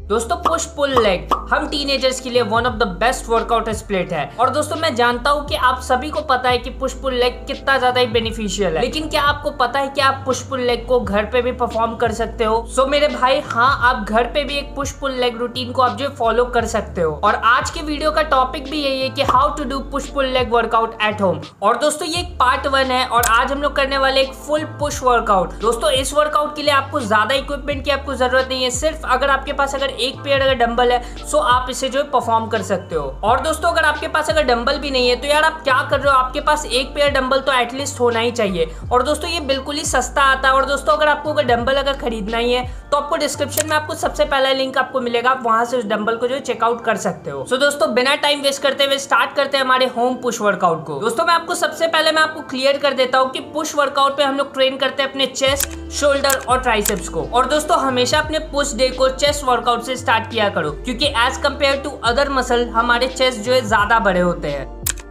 दोस्तों push pull leg हम teenagers के लिए one of the best workout split है। और दोस्तों मैं जानता हूँ कि आप सभी को पता है कि पुश पुल लेग कितना ज्यादा ही बेनिफिशियल है, लेकिन क्या आपको पता है कि आप पुश पुल लेग को घर पे भी परफॉर्म कर सकते हो? सो मेरे भाई हाँ, आप घर पे भी एक पुश पुल लेग रूटीन को आप जो फॉलो कर सकते हो। और आज के वीडियो का टॉपिक भी यही है कि how to do push pull leg workout at home. और दोस्तों ये एक पार्ट 1 है और आज हम लोग करने वाले एक फुल पुश वर्कआउट। दोस्तों इस वर्कआउट के लिए आपको ज्यादा इक्विपमेंट की आपको जरूरत नहीं है, सिर्फ अगर आपके पास अगर एक पेयर अगर डंबल है सो आप इसे जो परफॉर्म कर सकते हो। और दोस्तों अगर आपके पास अगर डंबल भी नहीं है तो यार आप क्या कर रहे हो, आपके पास एक पेयर डंबल तो एटलीस्ट होना ही चाहिए। और दोस्तों ये बिल्कुल ही सस्ता आता है। और दोस्तों अगर आपको अगर डंबल अगर खरीदना ही है तो आपको डिस्क्रिप्शन में आपको सबसे पहला लिंक आपको मिलेगा, आप वहां से उस डंबल को जो चेकआउट कर सकते हो। सो दोस्तों बिना टाइम वेस्ट करते हुए स्टार्ट करते हैं हमारे होम पुश वर्कआउट को। दोस्तों मैं आपको सबसे पहले मैं आपको क्लियर कर देता हूँ कि पुश वर्कआउट पे हम लोग ट्रेन करते हैं अपने चेस्ट, शोल्डर और ट्राइसेप्स को। और दोस्तों हमेशा अपने पुश डे को चेस्ट वर्कआउट से स्टार्ट किया करो, क्योंकि as compare to other muscle हमारे चेस्ट जो है ज्यादा बड़े होते हैं।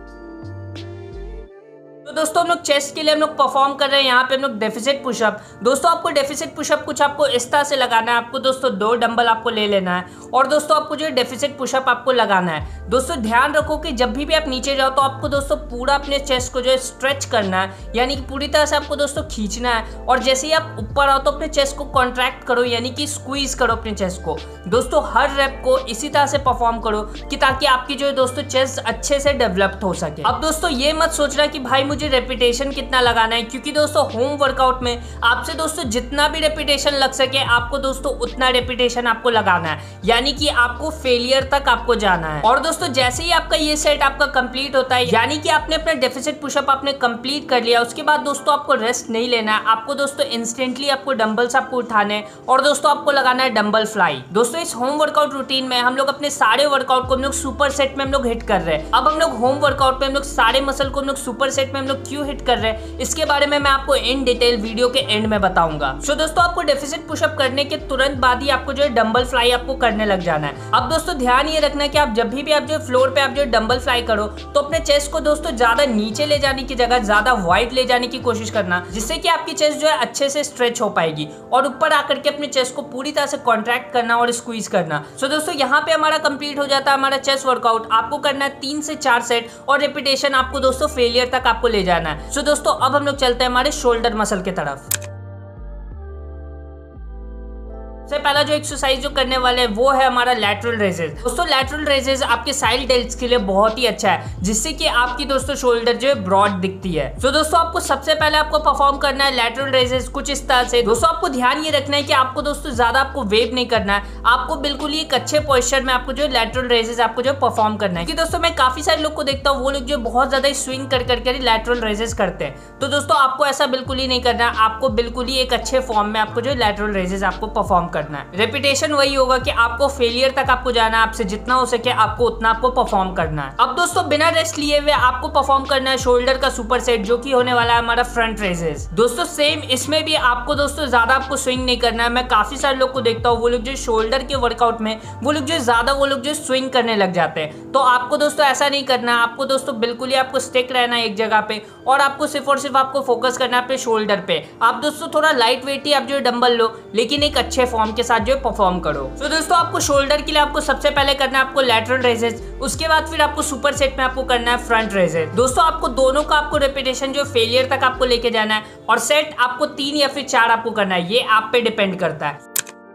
तो दोस्तों हम लोग चेस्ट के लिए हम लोग परफॉर्म कर रहे हैं यहाँ पे हम लोग डेफिसिट पुशअप। दोस्तों आपको डेफिसिट पुशअप कुछ आपको इस तरह से लगाना है। आपको दोस्तों 2 डंबल आपको ले लेना है और दोस्तों आपको जो डेफिसिट पुशअप आपको लगाना है। दोस्तों ध्यान रखो कि जब भी आप नीचे जाओ तो आपको दोस्तों पूरा अपने चेस्ट को जो है स्ट्रेच करना है, यानी कि पूरी तरह से आपको दोस्तों खींचना है। और जैसे ही आप ऊपर आओ तो अपने चेस्ट को कॉन्ट्रैक्ट करो, यानी कि स्क्वीज करो अपने चेस्ट को। दोस्तों हर रेप को इसी तरह से परफॉर्म करो कि ताकि आपकी जो है दोस्तों चेस्ट अच्छे से डेवलप हो सके। अब दोस्तों ये मत सोचना कि भाई मुझे रेपिटेशन कितना लगाना है, क्योंकि दोस्तों होम वर्कआउट में आपसे दोस्तों जितना भी रेपिटेशन लग सके आपको दोस्तों उतना रेपिटेशन आपको लगाना है, यानी कि आपको फेलियर तक आपको जाना है। और दोस्तों जैसे ही आपका ये सेट आपका कंप्लीट होता है, यानी कि आपने अपना डेफिसिट पुशअप आपने कंप्लीट कर लिया, उसके बाद दोस्तों आपको रेस्ट नहीं लेना है। आपको दोस्तों इंस्टेंटली आपको डंबल्स आपको उठाने और दोस्तों आपको लगाना है डंबल फ्लाई। दोस्तों इस होम वर्कआउट रूटीन में हम लोग अपने सारे वर्कआउट को हम लोग सुपर सेट में हम लोग हिट कर रहे हैं। अब हम लोग होम वर्कआउट में हम लोग सारे मसल को हम लोग सुपर सेट में हम लोग क्यों हिट कर रहे हैं, इसके बारे में मैं आपको इन डिटेल वीडियो के एंड में बताऊंगा। सो दोस्तों आपको डेफिसिट पुशअप करने के तुरंत बाद ही आपको जो है डंबल फ्लाई आपको करने लग जाना है। अब दोस्तों ध्यान ये रखना है कि आप जब भी आप जो फ्लोर पे आप जो डंबल फ्लाई करो तो अपने चेस्ट को दोस्तों ज्यादा नीचे ले जाने की जगह ज्यादा वाइड ले जाने की कोशिश करना, जिससे कि आपकी चेस्ट जो है अच्छे से स्ट्रेच हो पाएगी। और ऊपर आकर के अपने चेस्ट को पूरी तरह से कॉन्ट्रैक्ट करना और स्क्वीज करना। सो दोस्तों यहाँ पे हमारा कंप्लीट हो जाता है हमारा चेस्ट वर्कआउट। आपको करना है 3 से 4 सेट और रेपिटेशन आपको दोस्तों फेलियर तक आपको ले जाना है। सो दोस्तों अब हम लोग चलते हैं हमारे शोल्डर मसल के तरफ। सबसे पहला जो एक्सरसाइज जो करने वाले हैं वो है हमारा लैटरल रेजेस। दोस्तों लैटरल रेजेस आपके साइड डेल्ट्स के लिए बहुत ही अच्छा है, जिससे कि आपकी दोस्तों शोल्डर जो है ब्रॉड दिखती है। तो दोस्तों आपको सबसे पहले आपको परफॉर्म करना है लैटरल रेजेस कुछ इस तरह से। दोस्तों आपको ध्यान ये रखना है कि आपको दोस्तों ज्यादा आपको वेव नहीं करना है, आपको बिल्कुल ही एक अच्छे पोस्चर में आपको जो लैटरल रेजेस आपको जो परफॉर्म करना है। कि दोस्तों मैं काफी सारे लोग को देखता हूँ वो लोग जो बहुत ज्यादा स्विंग कर करके लैटरल रेजेस करते हैं। तो दोस्तों आपको ऐसा बिल्कुल ही नहीं करना है, आपको बिल्कुल ही एक अच्छे फॉर्म में आपको जो लैटरल रेजेस आपको परफॉर्म करना है। रेपिटेशन वही होगा कि आपको फेलियर तक आपको जाना है, आपसे जितना हो सके आपको उतना आपको परफॉर्म करना है। अब दोस्तों बिना रेस्ट लिए हुए आपको परफॉर्म करना है शोल्डर का सुपर सेट, जो कि होने वाला है हमारा फ्रंट रेजेस। दोस्तों सेम इसमें भी आपको दोस्तों ज्यादा आपको स्विंग नहीं करना है। मैं काफी सारे लोग को देखता हूँ वो लोग जो शोल्डर के वर्कआउट में वो लोग जो ज्यादा वो लोग जो स्विंग करने लग जाते हैं। तो आपको दोस्तों ऐसा नहीं करना है, आपको दोस्तों बिल्कुल ही आपको स्टिक रहना है एक जगह पे और आपको सिर्फ और सिर्फ आपको फोकस करना है अपने शोल्डर पे। आप दोस्तों थोड़ा लाइट वेट ही आप जो डंबल लो, लेकिन एक अच्छे फॉर्म के साथ जो परफॉर्म करो। तो दोस्तों आपको शोल्डर के लिए आपको सबसे पहले करना है आपको लैटरल रेजेस, उसके बाद फिर आपको सुपर सेट में आपको करना है फ्रंट रेजेस। दोस्तों आपको दोनों का आपको रेपिटेशन जो फेलियर तक आपको लेके जाना है और सेट आपको 3 या फिर 4 आपको करना है, ये आप पे डिपेंड करता है।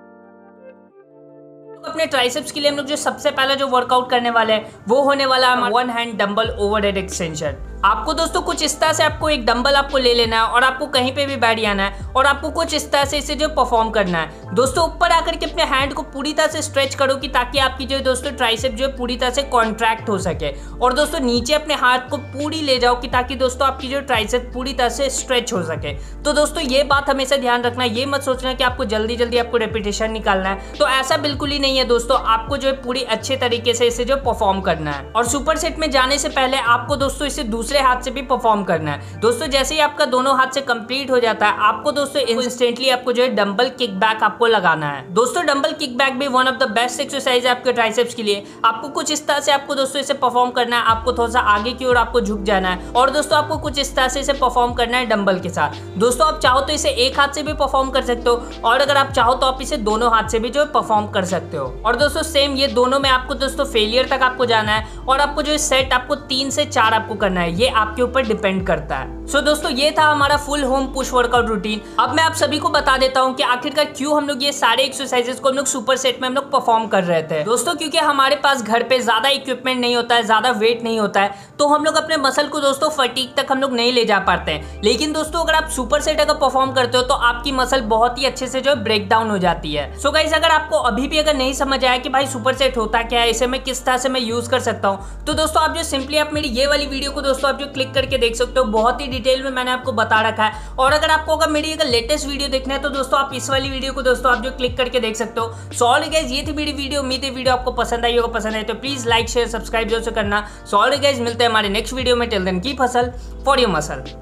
अपने ट्राइसेप्स के लिए हम लोग जो सबसे पहला जो वर्कआउट करने वाले हैं वो होने वाला है 1 हैंड डंबल ओवरहेड एक्सटेंशन। आपको दोस्तों कुछ इस तरह से आपको एक डंबल आपको ले लेना है और आपको कहीं पे भी बैठ जाना है और आपको कुछ इस तरह से इसे जो परफॉर्म करना है। दोस्तों ऊपर आकर के अपने हैंड को पूरी तरह से स्ट्रेच करो कि ताकि आपकी जो दोस्तों ट्राइसेप जो है पूरी तरह से कॉन्ट्रैक्ट हो सके। और दोस्तों नीचे अपने हाथ को पूरी ले जाओ कि ताकि दोस्तों आपकी जो ट्राइसेप पूरी तरह से स्ट्रेच हो सके। तो दोस्तों ये बात हमेशा ध्यान रखना, ये मत सोचना कि आपको जल्दी जल्दी आपको रेपिटेशन निकालना है, तो ऐसा बिल्कुल ही नहीं है दोस्तों। आपको जो है पूरी अच्छे तरीके से इसे जो परफॉर्म करना है। और सुपर सेट में जाने से पहले आपको दोस्तों इसे दूसरे दूसरे हाथ से भी परफॉर्म करना है। दोस्तों जैसे ही आपका दोनों हाथ से कंप्लीट हो जाता है, आपको दोस्तों इंस्टेंटली आपको जो है डंबल किक बैक आपको लगाना है। दोस्तों डंबल किक बैक भी one of the best exercise है आपके ट्राइसेप्स के लिए। आपको कुछ इस तरह से आपको दोस्तों इसे परफॉर्म करना है, आपको थोड़ा सा आगे की ओर आपको झुक जाना है और दोस्तों आपको कुछ इस तरह से इसे परफॉर्म करना है डंबल के साथ। दोस्तों आप चाहो तो इसे एक हाथ से भी परफॉर्म कर सकते हो और अगर आप चाहो तो आप इसे दोनों हाथ से भी जो है परफॉर्म कर सकते हो। और दोस्तों सेम ये दोनों में आपको दोस्तों फेलियर तक आपको जाना है और आपको जो सेट आपको 3 से 4 आपको करना है, ये आपके ऊपर डिपेंड करता है। सो दोस्तों ये था हमारा full home push workout routine. अब मैं आप सभी को बता देता हूँ कि आखिरकार क्यों हम लोग ये सारे एक्सरसाइजेस को हम लोग सुपर सेट में हम लोग परफॉर्म कर रहे थे। दोस्तों क्योंकि हमारे पास घर पे ज्यादा इक्विपमेंट नहीं होता है, ज्यादा वेट नहीं होता है, तो हम लोग अपने मसल को दोस्तों फटीग तक हम लोग नहीं ले जा पाते हैं। लेकिन दोस्तों अगर आप सुपर सेट अगर परफॉर्म करते हो तो आपकी मसल बहुत ही अच्छे से जो है ब्रेक डाउन हो जाती है। सो गाइस अगर आपको अभी भी अगर नहीं समझ आया कि भाई सुपर सेट होता क्या है, इसे मैं किस तरह से मैं यूज कर सकता हूँ, तो दोस्तों आप जो सिंपली आप मेरी ये वाली वीडियो को दोस्तों आप जो क्लिक करके देख सकते हो, बहुत ही डिटेल में मैंने आपको बता रखा है। और अगर आपको अगर मेरी अगर लेटेस्ट वीडियो देखना है तो दोस्तों आप इस वाली वीडियो को दोस्तों आप जो क्लिक करके देख सकते हो। सो ऑल गाइस ये थी मेरी वीडियो, उम्मीद है वीडियो आपको पसंद आई होगा। पसंद है तो प्लीज लाइक शेयर सब्सक्राइब जरूर से करना। सो ऑल गाइस मिलते हैं हमारे नेक्स्ट वीडियो में। Till then keep hustle for your muscle.